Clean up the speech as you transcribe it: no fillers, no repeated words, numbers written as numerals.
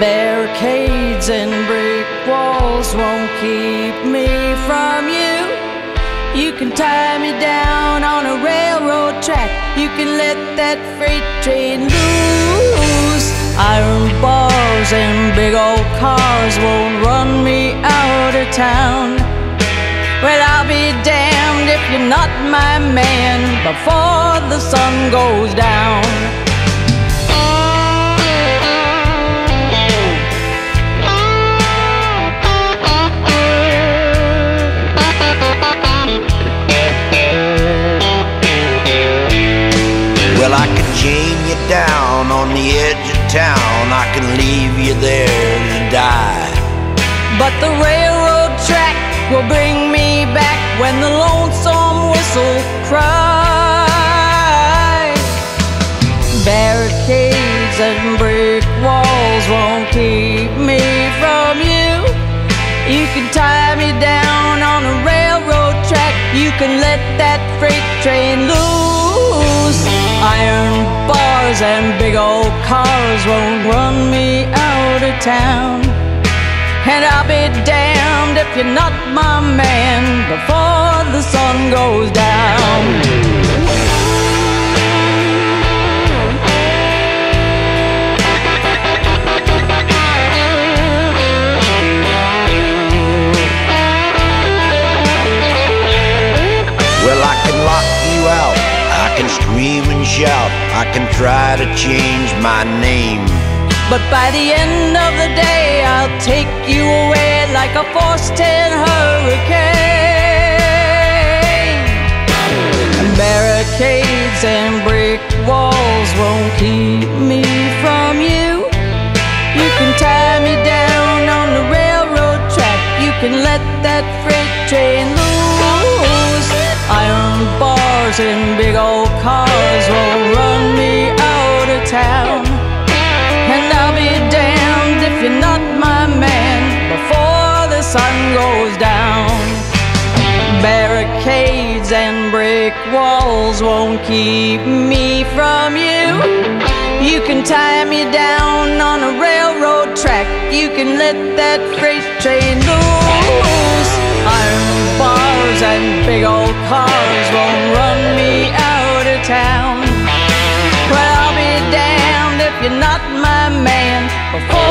Barricades and brick walls won't keep me from you. You can tie me down on a railroad track. You can let that freight train loose. Iron bars and big old cars won't run me out of town. Well, I'll be damned if you're not my man before the sun goes down. Well, I can chain you down on the edge of town. I can leave you there to die. But the railroad track will bring me back when the lonesome whistle cries. Barricades and brick walls won't keep me from you. You can tie me down on a railroad track. You can let that freight train loose. Iron bars and big old cars won't run me out of town. And I'll be damned if you're not my man before the sun goes down. Well, I can lock you out, I can scream and shout, I can try to change my name. But by the end of the day, I'll take you away like a force 10 hurricane. And barricades and brick walls won't keep me from you. You can tie me down on the railroad track. You can let that freight train loose. Iron bars and big old cars won't run me out of town. And I'll be damned if you're not my man before the sun goes down. Barricades and brick walls won't keep me from you. You can tie me down on a railroad track. You can let that freight train loose. Iron bars and big old cars won't run me out of town. Well, I'll be damned if you're not my man before